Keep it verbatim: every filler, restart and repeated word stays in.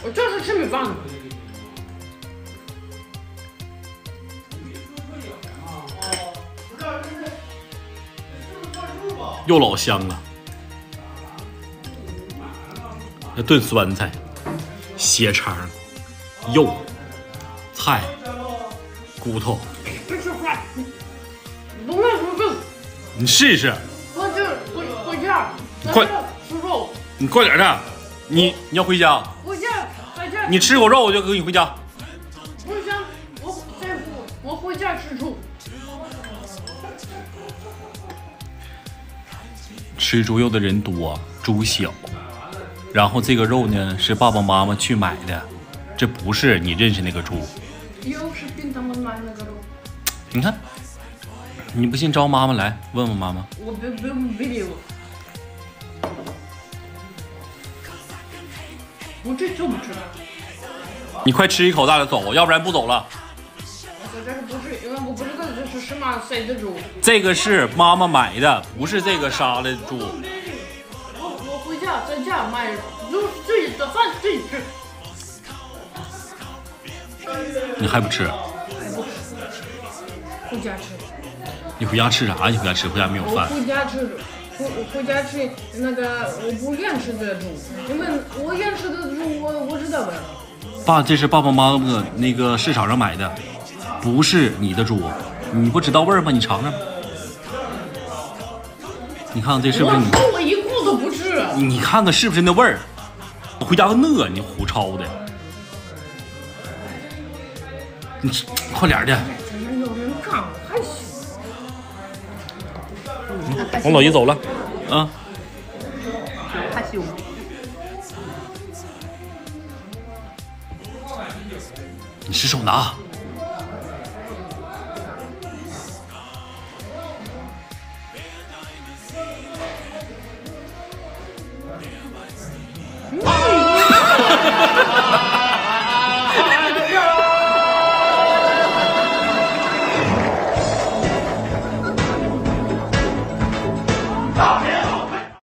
我就是吃米饭的。 又老香了。要炖酸菜、血肠、肉、菜、骨头。 别吃饭，不会不会。 你试试。 我就回回家。 快吃肉。 你快点的，你你要回家？ 回家，回家。 你吃口肉，我就跟你回家。 不行，我再不，我回家吃猪。 吃猪肉的人多，猪小，然后这个肉呢是爸爸妈妈去买的，这不是你认识那个猪。 又是跟他们买那个肉。 你看，你不信招妈妈来问问妈妈。 我别别别理我。我这就不吃。 你快吃一口大的走，要不然不走了。 我这是不是？因为我不知道这是什么谁的猪。 这个是妈妈买的，不是这个杀的猪。 我我回家在家买猪，自己的饭自己吃。 你还不吃？ 还不吃。回家吃。 你回家吃啥？你回家吃？回家没有饭。 我回家吃。回回家吃那个我不愿吃的猪，因为我愿吃的猪我我知道的。 爸，这是爸爸妈妈的那个市场上买的，不是你的猪，你不知道味儿吗？你尝尝。你看看这是不是你？ 我我一口都不吃。 你看看是不是那味儿？回家个饿，你胡抄的。你吃快点的。 这是有人干，还行。 我老姨走了，啊， 害羞。 你失手拿。